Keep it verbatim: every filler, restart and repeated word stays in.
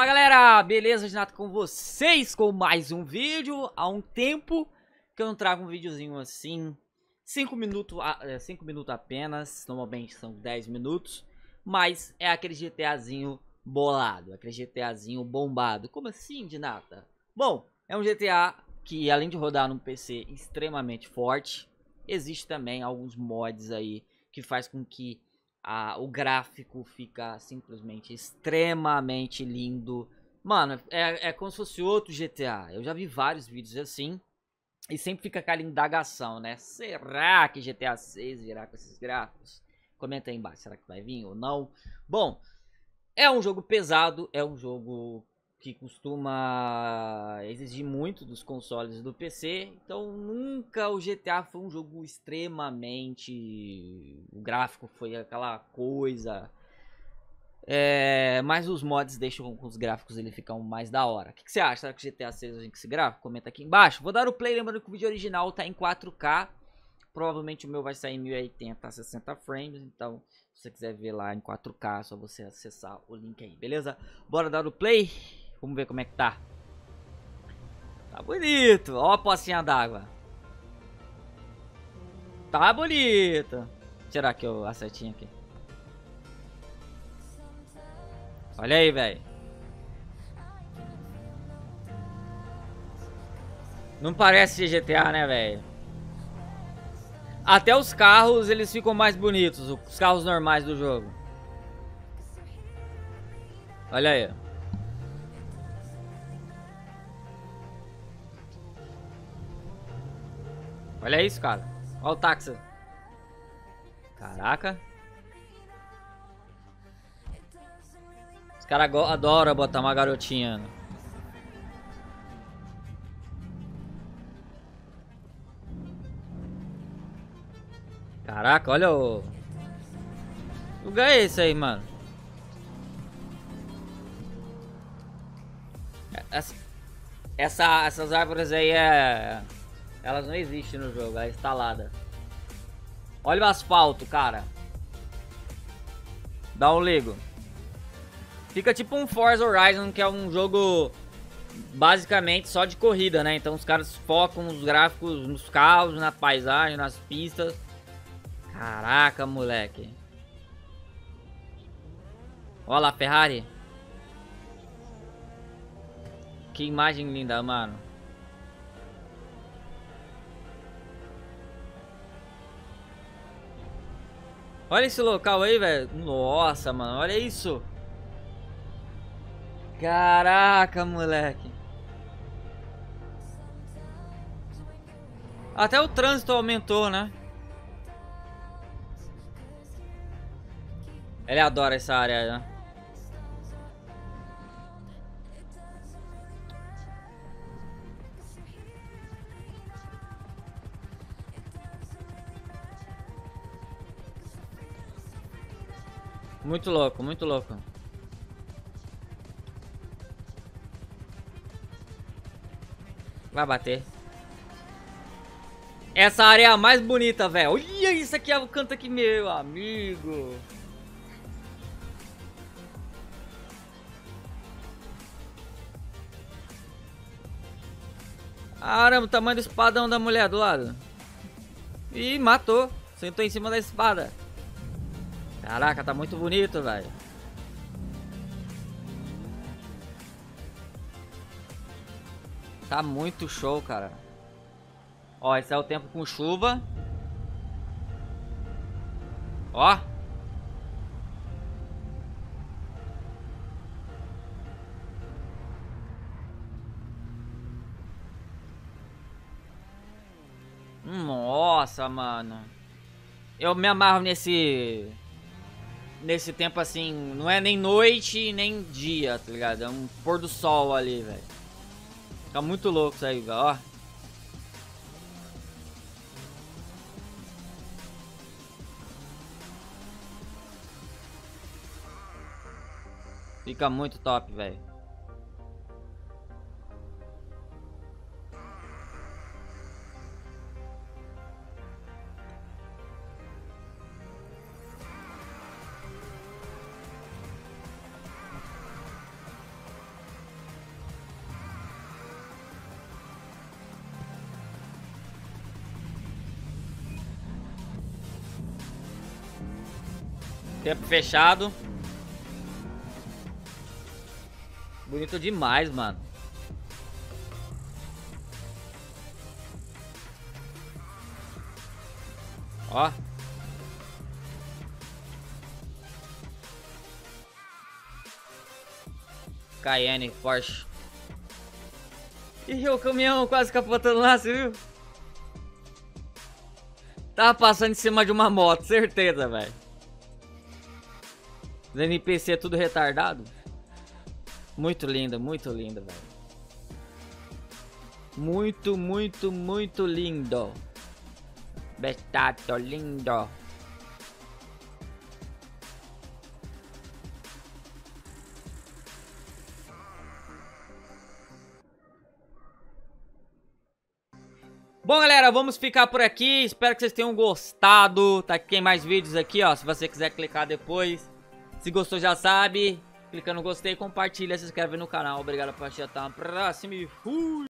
Fala galera, beleza? Renato com vocês com mais um vídeo. Há um tempo que eu não trago um videozinho assim, cinco minutos, cinco minutos apenas, normalmente são dez minutos, mas é aquele GTAzinho bolado, aquele GTAzinho bombado. Como assim, Dinata? Bom, é um G T A que além de rodar num P C extremamente forte, existe também alguns mods aí que faz com que Ah, o gráfico fica simplesmente extremamente lindo. Mano, é, é como se fosse outro G T A. Eu já vi vários vídeos assim. E sempre fica aquela indagação, né? Será que G T A seis virá com esses gráficos? Comenta aí embaixo, será que vai vir ou não? Bom, é um jogo pesado, é um jogo que costuma exigir muito dos consoles do P C, então nunca o G T A foi um jogo extremamente... o gráfico foi aquela coisa... É... mas os mods deixam com os gráficos ele ficam mais da hora. O que, que você acha? Será que o G T A seis vem com esse gráfico? Comenta aqui embaixo. Vou dar o play, lembrando que o vídeo original tá em quatro K. Provavelmente o meu vai sair em mil e oitenta a sessenta frames, então se você quiser ver lá em quatro K, é só você acessar o link aí, beleza? Bora dar o play, vamos ver como é que tá. Tá bonito, ó a pocinha d'água. Tá bonito. Vou tirar aqui a setinha aqui. Olha aí, velho. Não parece G T A, né, velho? Até os carros, eles ficam mais bonitos, os carros normais do jogo. Olha aí. Olha isso, cara. Olha o táxi. Caraca. Os caras adoram botar uma garotinha. Caraca, olha o... Que lugar é esse aí, mano? Essa, essa, essas árvores aí é... elas não existem no jogo, é instalada. Olha o asfalto, cara. Dá um ligo. Fica tipo um Forza Horizon, que é um jogo basicamente só de corrida, né? Então os caras focam os gráficos nos carros, na paisagem, nas pistas. Caraca, moleque. Olha lá, Ferrari. Que imagem linda, mano. Olha esse local aí, velho. Nossa, mano, olha isso. Caraca, moleque. Até o trânsito aumentou, né? Ele adora essa área, né? Muito louco, muito louco. Vai bater. Essa área é a mais bonita, velho. Olha isso aqui, é o canto aqui, meu amigo. Caramba, o tamanho do espadão da mulher do lado. Ih, matou. Sentou em cima da espada. Caraca, tá muito bonito, velho. Tá muito show, cara. Ó, esse é o tempo com chuva. Ó. Nossa, mano. Eu me amarro nesse... Nesse tempo assim, não é nem noite, nem dia, tá ligado? É um pôr do sol ali, velho. Fica muito louco isso aí, velho, ó. Fica muito top, velho. Tempo fechado. Bonito demais, mano. Ó. Cayenne, Porsche. Ih, o caminhão quase capotando lá, você viu? Tava passando em cima de uma moto, certeza, velho. Os N P C é tudo retardado. Muito linda, muito linda, velho. Muito, muito, muito lindo. Bestato lindo. Bom, galera, vamos ficar por aqui. Espero que vocês tenham gostado. Tá aqui, tem mais vídeos aqui, ó. Se você quiser clicar depois. Se gostou, já sabe. Clica no gostei, compartilha, se inscreve no canal. Obrigado por assistir. Até a próxima e fui!